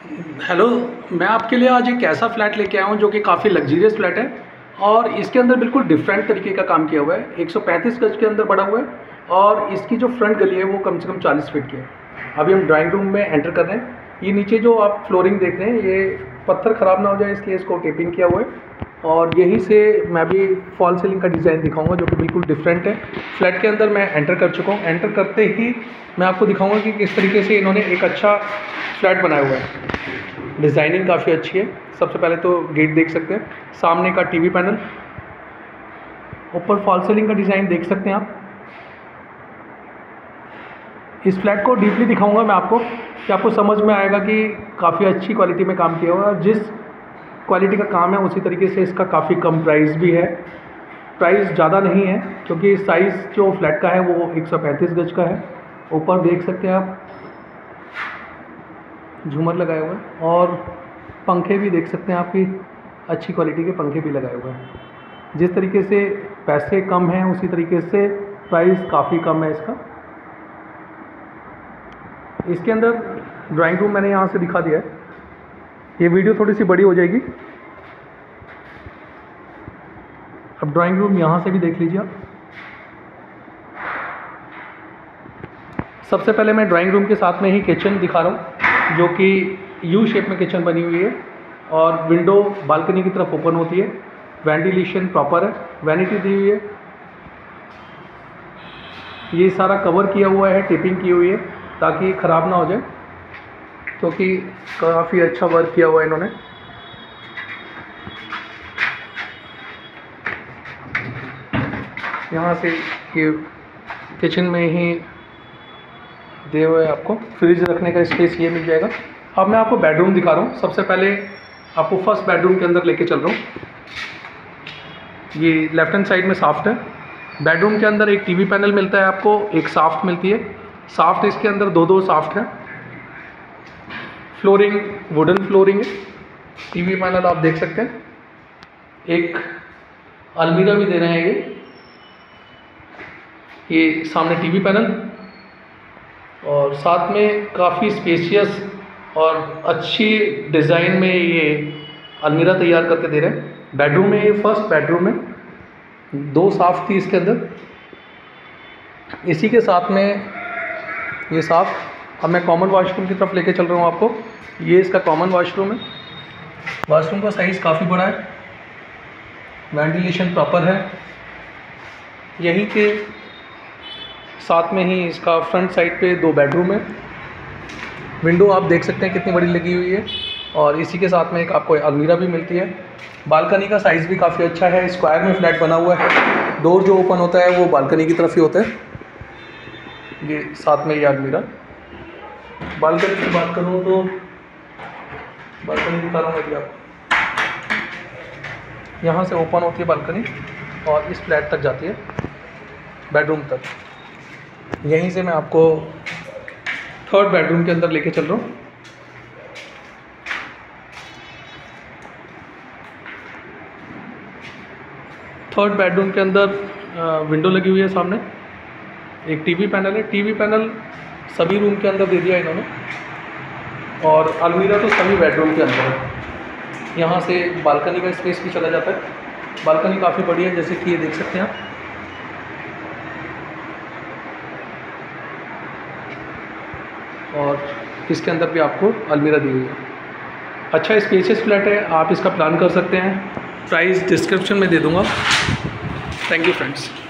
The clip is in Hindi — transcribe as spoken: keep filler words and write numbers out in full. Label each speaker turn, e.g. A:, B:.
A: हेलो, मैं आपके लिए आज एक ऐसा फ्लैट लेके आया हूँ जो कि काफ़ी लग्जरियस फ्लैट है और इसके अंदर बिल्कुल डिफरेंट तरीके का काम किया हुआ है। एक सौ पैंतीस गज के अंदर बड़ा हुआ है और इसकी जो फ्रंट गली है वो कम से कम चालीस फीट की है। अभी हम ड्राइंग रूम में एंटर कर रहे हैं। ये नीचे जो आप फ्लोरिंग देख रहे हैं ये पत्थर ख़राब ना हो जाए इसलिए इसको टेपिंग किया हुआ है और यहीं से मैं भी फॉल सीलिंग का डिज़ाइन दिखाऊंगा जो कि बिल्कुल डिफरेंट है। फ्लैट के अंदर मैं एंटर कर चुका हूँ। एंटर करते ही मैं आपको दिखाऊंगा कि किस तरीके से इन्होंने एक अच्छा फ्लैट बनाया हुआ है। डिज़ाइनिंग काफ़ी अच्छी है। सबसे पहले तो गेट देख सकते हैं, सामने का टीवी पैनल, ऊपर फॉल सीलिंग का डिज़ाइन देख सकते हैं आप। इस फ्लैट को डीपली दिखाऊंगा मैं आपको कि आपको समझ में आएगा कि काफ़ी अच्छी क्वालिटी में काम किया हुआ है और जिस क्वालिटी का काम है उसी तरीके से इसका काफ़ी कम प्राइस भी है। प्राइस ज़्यादा नहीं है क्योंकि साइज़ जो फ्लैट का है वो एक सौ पैंतीस गज का है। ऊपर देख सकते हैं आप झूमर लगाए हुए हैं और पंखे भी देख सकते हैं आपकी अच्छी क्वालिटी के पंखे भी लगाए हुए हैं। जिस तरीके से पैसे कम हैं उसी तरीके से प्राइस काफ़ी कम है इसका। इसके अंदर ड्राइंग रूम मैंने यहाँ से दिखा दिया है। ये वीडियो थोड़ी सी बड़ी हो जाएगी। अब ड्राइंग रूम यहाँ से भी देख लीजिए आप। सबसे पहले मैं ड्राइंग रूम के साथ में ही किचन दिखा रहा हूँ जो कि यू शेप में किचन बनी हुई है और विंडो बालकनी की तरफ ओपन होती है। वेंटिलेशन प्रॉपर है, वैनिटी दी हुई है। ये सारा कवर किया हुआ है, टेपिंग की हुई है ताकि ख़राब ना हो जाए, क्योंकि तो काफ़ी अच्छा वर्क किया हुआ है इन्होंने। यहाँ से ये किचन में ही दिए हुए आपको फ्रिज रखने का स्पेस ये मिल जाएगा। अब मैं आपको बेडरूम दिखा रहा हूँ। सबसे पहले आपको फर्स्ट बेडरूम के अंदर लेके चल रहा हूँ। ये लेफ्ट हैंड साइड में साफ्ट है। बेडरूम के अंदर एक टीवी पैनल मिलता है आपको, एक साफ्ट मिलती है। साफ्ट इसके अंदर दो दो साफ्ट है। फ्लोरिंग वुडन फ्लोरिंग है। टीवी पैनल आप देख सकते हैं। एक अलमीरा भी दे रहे हैं ये ये सामने टीवी पैनल और साथ में काफ़ी स्पेशियस और अच्छी डिज़ाइन में ये अलमीरा तैयार करके दे रहे हैं। बेडरूम में ये फर्स्ट बेडरूम में दो साफ्ट थी इसके अंदर। इसी के साथ में ये साफ्ट। अब मैं कॉमन वॉशरूम की तरफ लेके चल रहा हूँ आपको। ये इसका कॉमन वॉशरूम है। वॉशरूम का साइज़ काफ़ी बड़ा है, वेंटिलेशन प्रॉपर है। यहीं के साथ में ही इसका फ्रंट साइड पे दो बेडरूम है। विंडो आप देख सकते हैं कितनी बड़ी लगी हुई है और इसी के साथ में एक आपको अलमीरा भी मिलती है। बालकनी का साइज़ भी काफ़ी अच्छा है। स्क्वायर में फ्लैट बना हुआ है। डोर जो ओपन होता है वो बालकनी की तरफ ही होता है। ये साथ में ये अलमीरा। बालकनी की बात करूँ तो बालकनी दिखा रहा हूँ मैं आपको। यहाँ से ओपन होती है बालकनी और इस फ्लैट तक जाती है, बेडरूम तक। यहीं से मैं आपको थर्ड बेडरूम के अंदर लेके चल रहा हूँ। थर्ड बेडरूम के अंदर विंडो लगी हुई है सामने। एक टीवी पैनल है। टीवी पैनल सभी रूम के अंदर दे दिया इन्होंने और अलमीरा तो सभी बेडरूम के अंदर है। यहाँ से बालकनी का स्पेस भी चला जाता है। बालकनी काफ़ी बड़ी है, जैसे कि ये देख सकते हैं आप। और इसके अंदर भी आपको अलमीरा दी हुई है। अच्छा स्पेशियस फ्लैट है, आप इसका प्लान कर सकते हैं। प्राइस डिस्क्रिप्शन में दे दूँगा। Thank you friends.